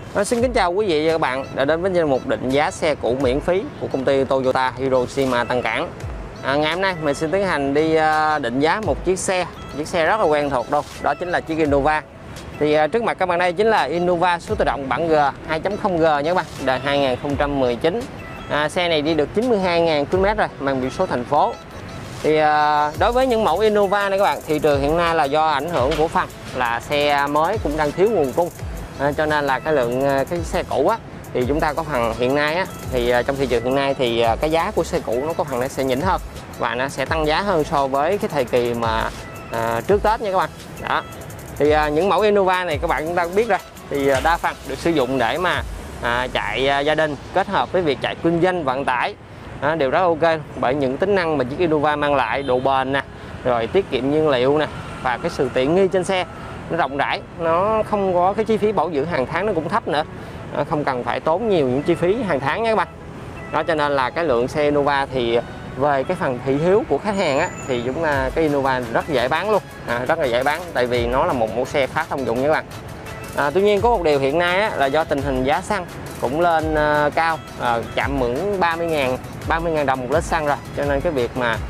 Xin kính chào quý vị và các bạn đã đến với danh mục định giá xe cũ miễn phí của công ty Toyota Hiroshima Tân Cảng. Ngày hôm nay mình xin tiến hành đi định giá một chiếc xe rất là quen thuộc đâu, đó chính là chiếc Innova. Thì trước mặt các bạn đây chính là Innova số tự động bản G 2.0G nha các bạn, đời 2019. Xe này đi được 92.000 km rồi, mang biển số thành phố. Thì đối với những mẫu Innova này các bạn, thị trường hiện nay là do ảnh hưởng của phần là xe mới cũng đang thiếu nguồn cung, cho nên là cái lượng cái xe cũ á, thì chúng ta có phần hiện nay á, thì trong thị trường hiện nay thì cái giá của xe cũ nó có phần nó sẽ nhỉnh hơn và nó sẽ tăng giá hơn so với cái thời kỳ mà trước Tết nha các bạn. Đó. Thì những mẫu Innova này các bạn chúng ta cũng biết rồi, thì đa phần được sử dụng để mà chạy gia đình kết hợp với việc chạy kinh doanh vận tải, đều rất ok, bởi những tính năng mà chiếc Innova mang lại, độ bền nè, rồi tiết kiệm nhiên liệu nè, và cái sự tiện nghi trên xe nó rộng rãi, nó không có cái chi phí bảo dưỡng hàng tháng nó cũng thấp nữa, không cần phải tốn nhiều những chi phí hàng tháng nha các bạn. Đó, cho nên là cái lượng xe Innova thì về cái phần thị hiếu của khách hàng á, thì chúng ta cái Innova rất dễ bán luôn, rất là dễ bán, tại vì nó là một mẫu xe khá thông dụng nha các bạn. Tuy nhiên có một điều hiện nay á, là do tình hình giá xăng cũng lên cao, chạm ngưỡng 30.000 đồng một lít xăng rồi, cho nên cái việc mà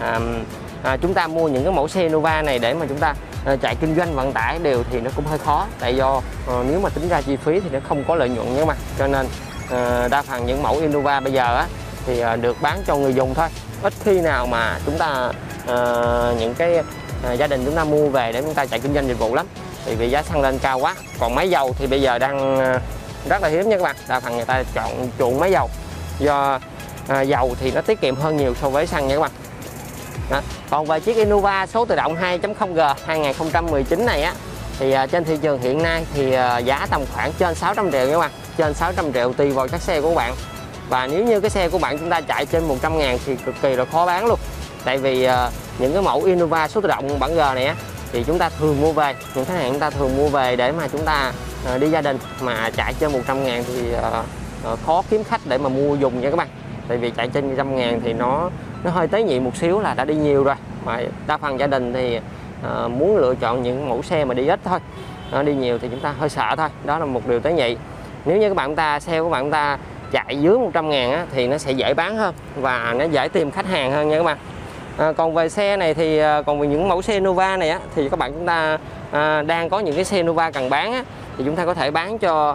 chúng ta mua những cái mẫu xe Innova này để mà chúng ta chạy kinh doanh vận tải đều thì nó cũng hơi khó, tại do nếu mà tính ra chi phí thì nó không có lợi nhuận nha các bạn. Cho nên đa phần những mẫu Innova bây giờ á, thì được bán cho người dùng thôi, ít khi nào mà chúng ta những cái gia đình chúng ta mua về để chúng ta chạy kinh doanh dịch vụ lắm, thì vì giá xăng lên cao quá. Còn máy dầu thì bây giờ đang rất là hiếm nha các bạn, đa phần người ta chuộng máy dầu, do dầu thì nó tiết kiệm hơn nhiều so với xăng nha các bạn. Đó. Còn về chiếc Innova số tự động 2.0G 2019 này á, thì trên thị trường hiện nay thì giá tầm khoảng trên 600 triệu nha các bạn, trên 600 triệu tùy vào các xe của bạn. Và nếu như cái xe của bạn chúng ta chạy trên 100.000 thì cực kỳ là khó bán luôn, tại vì những cái mẫu Innova số tự động bản G này á, thì chúng ta thường mua về, những khách hàng chúng ta thường mua về để mà chúng ta đi gia đình, mà chạy trên 100.000 thì khó kiếm khách để mà mua dùng nha các bạn, tại vì chạy trên 100.000 thì nó hơi tế nhị một xíu là đã đi nhiều rồi, mà đa phần gia đình thì muốn lựa chọn những mẫu xe mà đi ít thôi, đi nhiều thì chúng ta hơi sợ thôi, đó là một điều tế nhị. Nếu như các bạn xe của bạn ta chạy dưới 100.000 á, thì nó sẽ dễ bán hơn và nó dễ tìm khách hàng hơn nha các bạn. Còn về xe này thì còn về những mẫu xe Innova này á, thì các bạn chúng ta đang có những cái xe Innova cần bán á, thì chúng ta có thể bán cho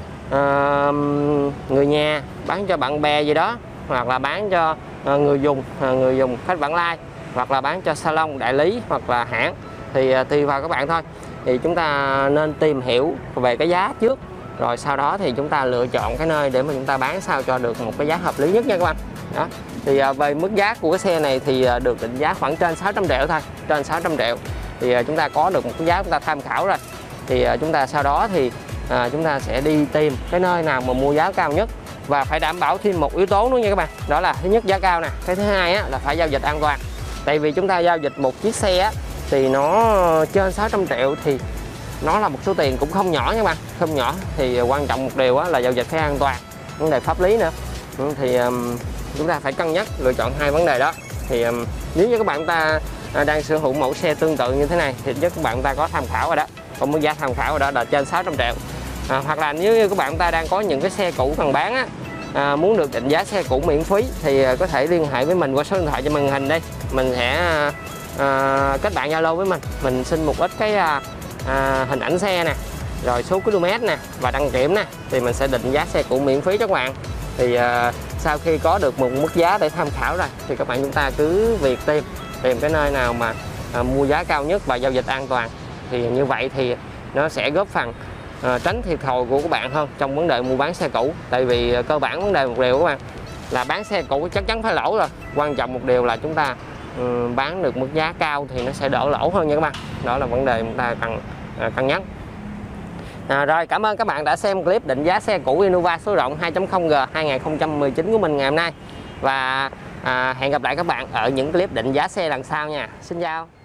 người nhà, bán cho bạn bè gì đó, hoặc là bán cho người dùng khách vãng lai, hoặc là bán cho salon, đại lý hoặc là hãng, thì tùy vào các bạn thôi. Thì chúng ta nên tìm hiểu về cái giá trước, rồi sau đó thì chúng ta lựa chọn cái nơi để mà chúng ta bán sao cho được một cái giá hợp lý nhất nha các bạn. Đó. Thì về mức giá của cái xe này thì được định giá khoảng trên 600 triệu thôi, trên 600 triệu thì chúng ta có được một cái giá chúng ta tham khảo rồi. Thì chúng ta sau đó thì chúng ta sẽ đi tìm cái nơi nào mà mua giá cao nhất, và phải đảm bảo thêm một yếu tố nữa nha các bạn, đó là thứ nhất giá cao nè, cái thứ hai á, là phải giao dịch an toàn. Tại vì chúng ta giao dịch một chiếc xe á, thì nó trên 600 triệu thì nó là một số tiền cũng không nhỏ nha các bạn, không nhỏ. Thì quan trọng một điều á, là giao dịch phải an toàn, vấn đề pháp lý nữa, thì chúng ta phải cân nhắc lựa chọn hai vấn đề đó. Thì nếu như các bạn ta đang sở hữu mẫu xe tương tự như thế này thì chắc các bạn ta có tham khảo rồi đó, còn mức giá tham khảo rồi đó là trên 600 triệu. Hoặc là nếu như các bạn ta đang có những cái xe cũ cần bán á, muốn được định giá xe cũ miễn phí thì có thể liên hệ với mình qua số điện thoại trên màn hình đây, mình sẽ kết bạn Zalo với mình xin một ít cái hình ảnh xe nè, rồi số km nè và đăng kiểm nè, thì mình sẽ định giá xe cũ miễn phí cho các bạn. Thì sau khi có được một mức giá để tham khảo rồi thì các bạn chúng ta cứ việc tìm cái nơi nào mà mua giá cao nhất và giao dịch an toàn, thì như vậy thì nó sẽ góp phần tránh thiệt thòi của các bạn hơn trong vấn đề mua bán xe cũ. Tại vì cơ bản vấn đề một điều các bạn là bán xe cũ chắc chắn phải lỗ rồi, quan trọng một điều là chúng ta bán được mức giá cao thì nó sẽ đỡ lỗ hơn nha các bạn. Đó là vấn đề chúng ta cần cân nhắc. Rồi, cảm ơn các bạn đã xem clip định giá xe cũ Innova số rộng 2.0G 2019 của mình ngày hôm nay, và hẹn gặp lại các bạn ở những clip định giá xe lần sau nha. Xin chào.